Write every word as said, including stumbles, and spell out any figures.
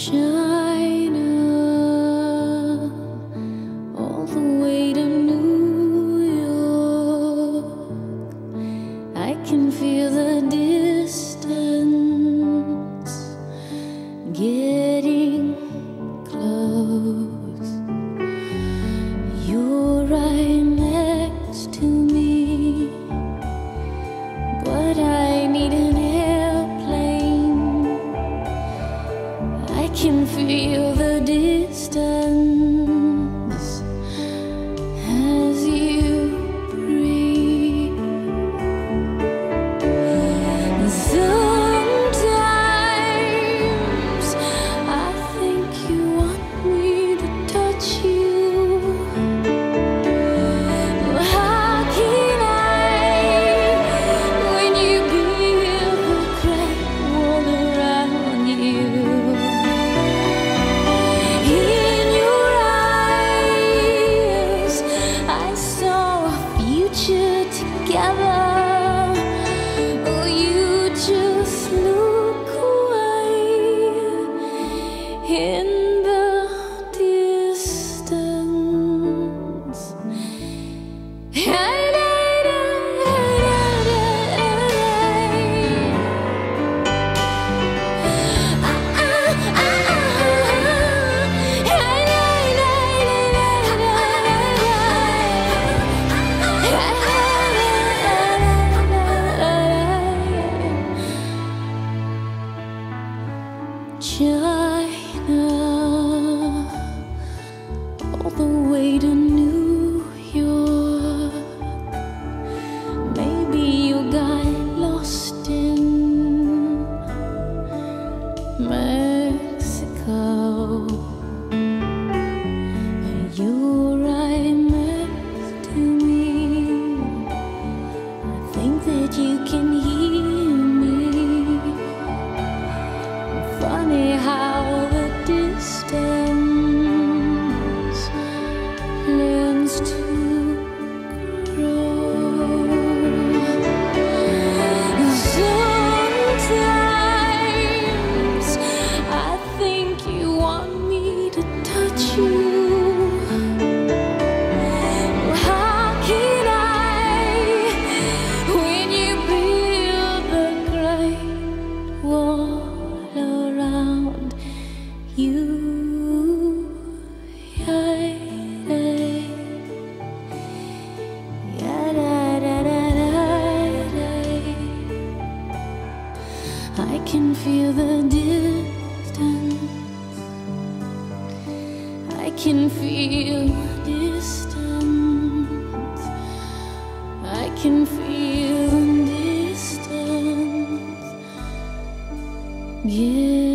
China, all the way to New York. I can feel the distance getting close. You're right next to me, but I need an airplane. I can feel the distance as you breathe. Sometimes I think you want me to touch you. How can I when you build the crack wall around you? In your eyes I saw a future together. Oh, you just look away in the distance. China, all the way to New York. Maybe you got lost in Mexico. You're right next to me. I think that you can hear me. Funny how the distance learns to grow. Sometimes I think you want me to touch you. How can I when you build the great wall around you? I can feel the distance. I can feel the distance. I can feel the distance. Yeah.